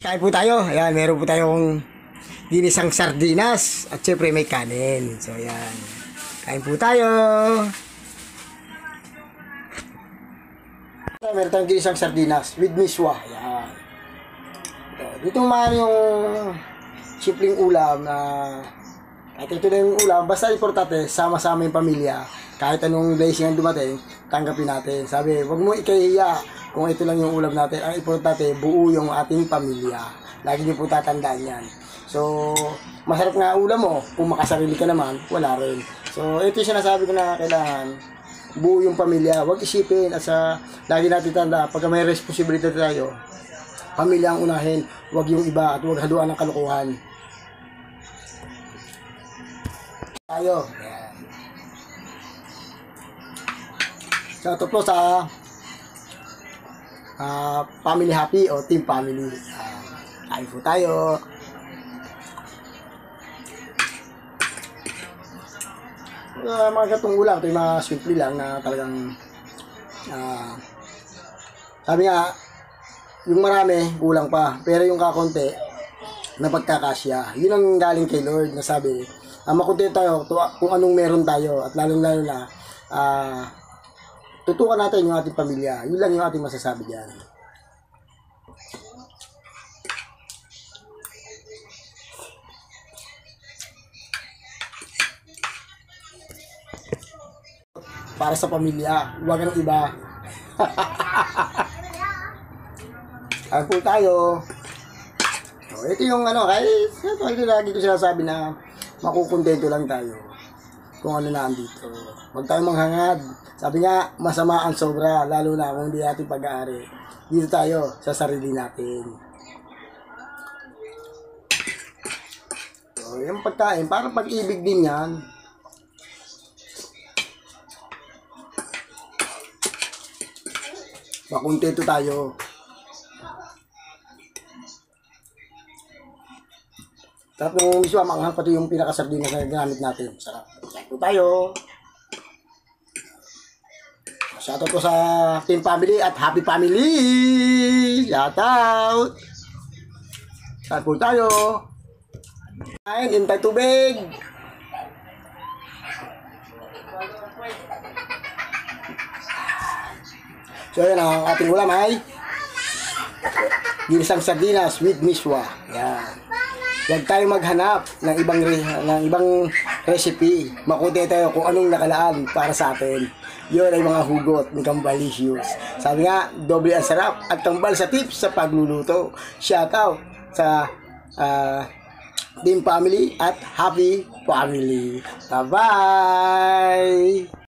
Kain po tayo. Ayan, meron po tayong ginisang sardinas at syempre may kanin. So ayan, kain po tayo. Meron tayong ginisang sardinas with miswa. Ayan. Dito man yung simpleng ulam na kahit ito na yung ulam, basta importante sama-sama yung pamilya. Kahit anong blessing ang dumating, tanggapin natin. Sabi, wag mo ikahiya kung ito lang yung ulam natin. Ang importante, buo yung ating pamilya. Lagi niyo po tatandaan yan. So, masarap nga ulam mo. Kung makasarili ka naman, wala rin. So, ito yung sinasabi ko na kailangan buo yung pamilya. Wag isipin at sa lagi natin tanda, pagka may responsibility tayo, pamilya ang unahin. Wag yung iba at wag haluan ng kalokohan. Tayo. So, ito po sa family happy o team family. Kain po tayo. Mga gatong ulam, ito yung mga simple lang na talagang sabi nga, yung marami, kulang pa. Pero yung kakonti, napagkakasya. Yun ang galing kay Lord na sabi, makontento tayo kung anong meron tayo. At lalong-lalo na, tutukan natin yung ating pamilya. Yun lang yung ating masasabi dyan. Para sa pamilya, huwag ang iba. Kain po tayo. So, ito yung kahit lagi ko sinasabi na makukontento lang tayo kung ano na andito. Huwag tayong manghangad. Sabi nga, masama ang sobra, lalo na kung hindi natin pag-aari. Dito tayo sa sarili natin. So, yung pagkain, parang pag-ibig din yan. Makontento tayo. Tapos mismo, manghang pati yung pinakasardinas na ginamit natin. Sarap. Kain po tayo. Shoutout po sa team family at happy family. Shoutout. Kain po tayo. Kain, hintay tubig. So yan ang ating ulam ay ginisang sardinas with miswa. Yan. Huwag tayo maghanap ng ibang recipe. Makontento tayo kung anong nakalaan para sa atin. Yun ay mga hugot ni Kambalicious. Sabi nga, doble ang sarap at kambal sa tips sa pagluluto. Shoutout sa team family at happy family. Bye-bye!